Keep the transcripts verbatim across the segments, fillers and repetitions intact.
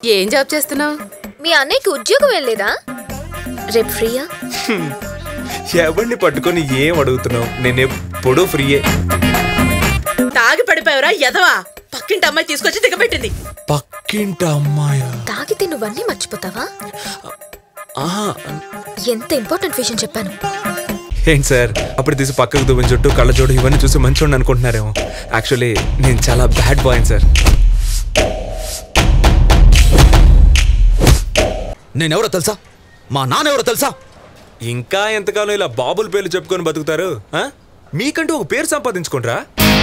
ఏం జాబ్ చేస్తున్నావు? మీ అన్నయ్యకి ఉద్యోగం ఏం లేదా? రేపు ఫ్రీయా? ఎవరిని పట్టుకొని ఏం అడుగుతున్నావు? నేను ఎప్పుడూ ఫ్రీయే. తాగి పడిపోయావరా ఎదవా? పక్కింటి అమ్మాయి తీసుకొచ్చి దిగబెట్టింది. పక్కింటి అమ్మాయా? తాగితే నువ్వన్నీ మర్చిపోతావా? ఆహా, ఎంత ఇంపార్టెంట్ విషయం చెప్పాను. ఏంటి సార్ అప్పుడు తీసి పక్కకు దువ్విన చుట్టూ కళ్ళ జోడు ఇవన్నీ చూసి మంచోడిని అనుకుంటున్నారేమో. యాక్చువల్లీ నేను చాలా బ్యాడ్ బాయ్ సార్. నేనెవరో తెలుసా? మా నాన్నెవరో తెలుసా? ఇంకా ఎంతకాలం ఇలా బాబుల పేర్లు చెప్పుకొని బతుకుతారు? మీకంటూ ఒక పేరు సంపాదించుకుంటారా?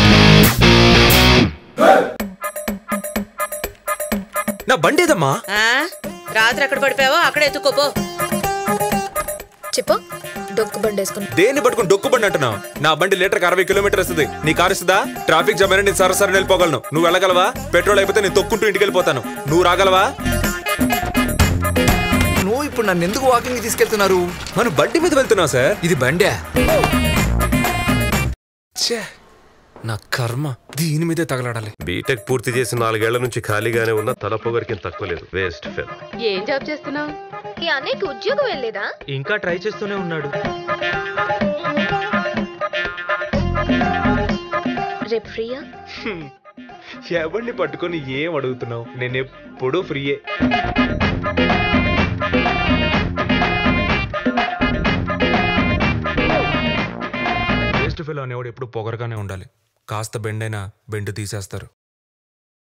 నా బండి ఏదమ్మా? రాత్రి ఎక్కడ పడిపోయావో అక్కడ ఎత్తుకోపో. చెప్పు. డొక్కు బండి వేసుకుని దేన్ని పట్టుకుని డొక్కు బండి అంటున్నావు? నా బండి లీటర్కి అరవై కిలోమీటర్ వస్తుంది. నీ కారు ఇస్తుందా? ట్రాఫిక్ జామ్ అయినా నేను సరసరి వెళ్ళిపోగలను. నువ్వు వెళ్ళగలవా? పెట్రోల్ అయిపోతే నేను తొక్కుంటూ ఇంటికి వెళ్ళిపోతాను. నువ్వు రాగలవా? నువ్వు ఇప్పుడు నన్ను ఎందుకు వాకింగ్ తీసుకెళ్తున్నారు? మనం బండి మీద వెళ్తున్నావు సార్. ఇది బండే. ఛే, నా కర్మ దీని మీదే తగలడాలి. బీటెక్ పూర్తి చేసి నాలుగేళ్ల నుంచి ఖాళీగానే ఉన్న తల పొగరికి తక్కువ లేదు. వేస్ట్ ఫెల్. ఏం జాబ్ చేస్తున్నావు? ఈ అన్నయ్యకి ఉద్యోగం ఏం లేదా? ఇంకా ట్రై చేస్తూనే ఉన్నాడు. రేపు ఫ్రీయా? ఎవరిని పట్టుకొని ఏం అడుగుతున్నావు? నేను ఎప్పుడూ ఫ్రీయే. వేస్ట్ ఫెల్ అనేవాడు ఎప్పుడు పొగరగానే ఉండాలి. కాస్త బెండైనా బెండు తీసేస్తారు.